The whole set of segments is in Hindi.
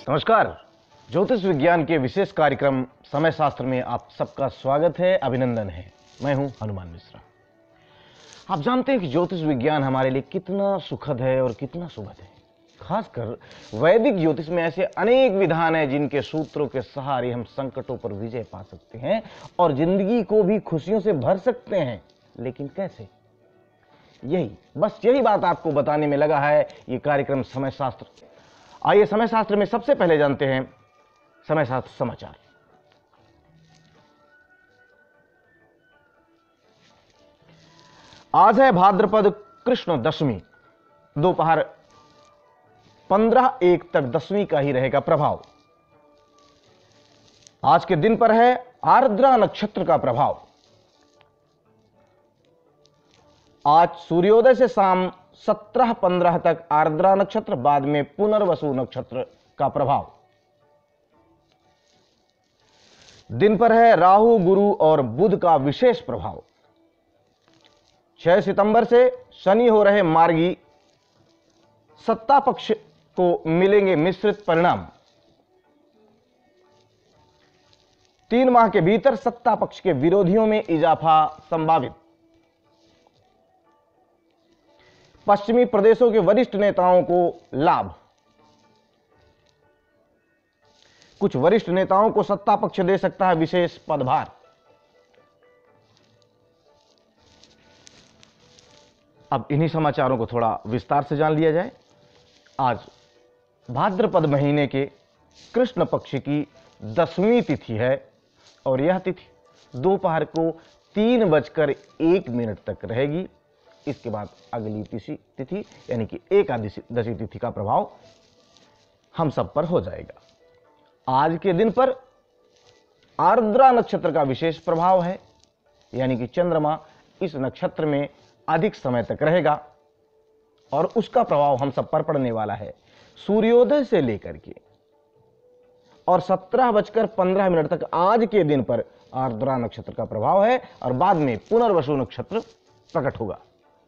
नमस्कार। ज्योतिष विज्ञान के विशेष कार्यक्रम समय शास्त्र में आप सबका स्वागत है, अभिनंदन है। मैं हूं हनुमान मिश्रा। आप जानते हैं कि ज्योतिष विज्ञान हमारे लिए कितना सुखद है और कितना सुखद है। खासकर वैदिक ज्योतिष में ऐसे अनेक विधान हैं जिनके सूत्रों के सहारे हम संकटों पर विजय पा सकते हैं और जिंदगी को भी खुशियों से भर सकते हैं। लेकिन कैसे? यही बात आपको बताने में लगा है ये कार्यक्रम समय शास्त्र। आइए समय शास्त्र में सबसे पहले जानते हैं समय शास्त्र समाचार। आज है भाद्रपद कृष्ण दशमी। दोपहर 15:01 तक दशमी का ही रहेगा प्रभाव। आज के दिन पर है आर्द्रा नक्षत्र का प्रभाव। आज सूर्योदय से शाम 17:15 तक आर्द्रा नक्षत्र, बाद में पुनर्वसु नक्षत्र का प्रभाव। दिन पर है राहु, गुरु और बुध का विशेष प्रभाव। 6 सितंबर से शनि हो रहे मार्गी, सत्ता पक्ष को मिलेंगे मिश्रित परिणाम। 3 माह के भीतर सत्ता पक्ष के विरोधियों में इजाफा संभावित। पश्चिमी प्रदेशों के वरिष्ठ नेताओं को लाभ। कुछ वरिष्ठ नेताओं को सत्ता पक्ष दे सकता है विशेष पदभार। अब इन्हीं समाचारों को थोड़ा विस्तार से जान लिया जाए। आज भाद्रपद महीने के कृष्ण पक्ष की 10वीं तिथि है और यह तिथि दोपहर को 3:01 तक रहेगी। इसके बाद अगली तिथि यानी कि एकादशी तिथि का प्रभाव हम सब पर हो जाएगा। आज के दिन पर आर्द्रा नक्षत्र का विशेष प्रभाव है, यानी कि चंद्रमा इस नक्षत्र में अधिक समय तक रहेगा और उसका प्रभाव हम सब पर पड़ने वाला है सूर्योदय से लेकर के और 17:15 तक। आज के दिन पर आर्द्रा नक्षत्र का प्रभाव है और बाद में पुनर्वसु नक्षत्र प्रकट होगा।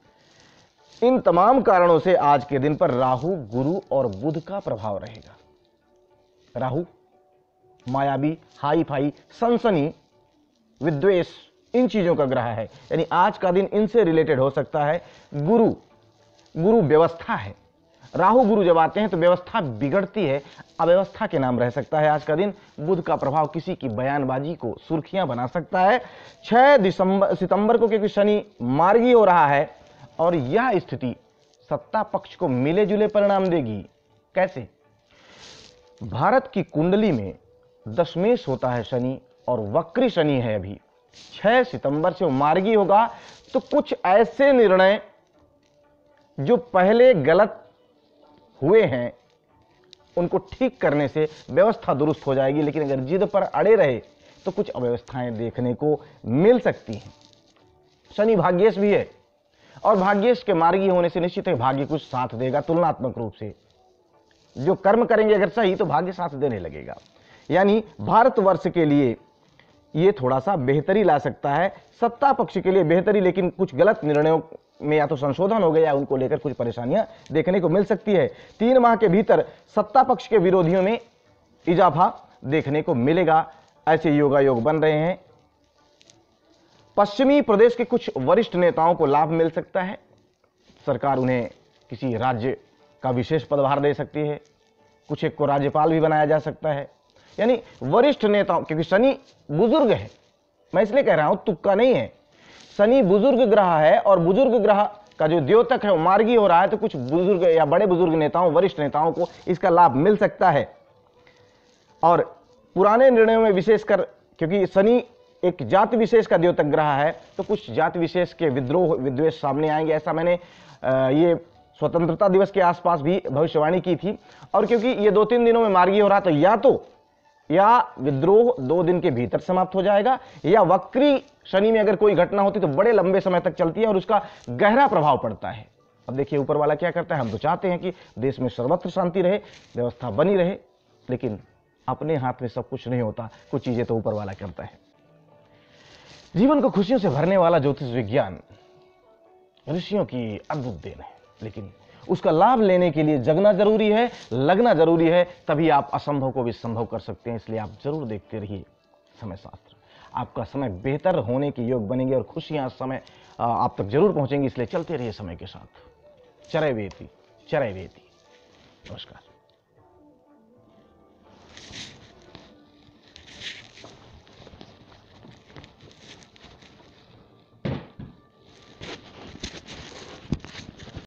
इन तमाम कारणों से आज के दिन पर राहु, गुरु और बुध का प्रभाव रहेगा। राहु मायावी, हाई फाई, सनसनी, विद्वेष, इन चीजों का ग्रह है, यानी आज का दिन इनसे रिलेटेड हो सकता है। गुरु व्यवस्था है। राहु गुरु जब आते हैं तो व्यवस्था बिगड़ती है, अव्यवस्था के नाम रह सकता है आज का दिन। बुध का प्रभाव किसी की बयानबाजी को सुर्खियां बना सकता है। 6 सितंबर को क्योंकि शनि मार्गी हो रहा है और यह स्थिति सत्ता पक्ष को मिले जुले परिणाम देगी। कैसे? भारत की कुंडली में दशमेश होता है शनि और वक्री शनि है। अभी 6 सितंबर से वो मार्गी होगा तो कुछ ऐसे निर्णय जो पहले गलत हुए हैं उनको ठीक करने से व्यवस्था दुरुस्त हो जाएगी। लेकिन अगर जिद पर अड़े रहे तो कुछ अव्यवस्थाएं देखने को मिल सकती हैं। शनि भाग्येश भी है और भाग्येश के मार्गी होने से निश्चित है भाग्य कुछ साथ देगा। तुलनात्मक रूप से जो कर्म करेंगे अगर सही तो भाग्य साथ देने लगेगा। यानी भारतवर्ष के लिए यह थोड़ा सा बेहतरी ला सकता है, सत्ता पक्ष के लिए बेहतरी, लेकिन कुछ गलत निर्णयों में या तो संशोधन हो गया या उनको लेकर कुछ परेशानियां देखने को मिल सकती है। 3 माह के भीतर सत्ता पक्ष के विरोधियों में इजाफा देखने को मिलेगा। ऐसे योगायोग बन रहे हैं। पश्चिमी प्रदेश के कुछ वरिष्ठ नेताओं को लाभ मिल सकता है। सरकार उन्हें किसी राज्य का विशेष पदभार दे सकती है। कुछ एक को राज्यपाल भी बनाया जा सकता है। यानी वरिष्ठ नेताओं, क्योंकि शनि बुजुर्ग है, मैं इसलिए कह रहा हूं तुक्का नहीं है। शनि बुजुर्ग ग्रह है और बुजुर्ग ग्रह का जो द्योतक है वो मार्गी हो रहा है, तो कुछ बुजुर्ग या बड़े बुजुर्ग नेताओं, वरिष्ठ नेताओं को इसका लाभ मिल सकता है। और पुराने निर्णयों में विशेषकर क्योंकि शनि एक जाति विशेष का द्योतक ग्रह है तो कुछ जाति विशेष के विद्रोह विद्वेष सामने आएंगे। ऐसा मैंने ये स्वतंत्रता दिवस के आसपास भी भविष्यवाणी की थी। और क्योंकि ये 2-3 दिनों में मार्गी हो रहा तो या विद्रोह 2 दिन के भीतर समाप्त हो जाएगा, या वक्री शनि में अगर कोई घटना होती तो बड़े लंबे समय तक चलती है और उसका गहरा प्रभाव पड़ता है। अब देखिए ऊपर वाला क्या करता है। हम तो चाहते हैं कि देश में सर्वत्र शांति रहे, व्यवस्था बनी रहे, लेकिन अपने हाथ में सब कुछ नहीं होता, कुछ चीजें तो ऊपर वाला करता है। जीवन को खुशियों से भरने वाला ज्योतिष विज्ञान ऋषियों की अद्भुत देन है, लेकिन उसका लाभ लेने के लिए जगना जरूरी है, लगना जरूरी है, तभी आप असंभव को भी संभव कर सकते हैं। इसलिए आप जरूर देखते रहिए समय शास्त्र। आपका समय बेहतर होने के योग बनेंगे और खुशियां समय आप तक जरूर पहुंचेंगी। इसलिए चलते रहिए समय के साथ। चरैवेति चरैवेति। नमस्कार।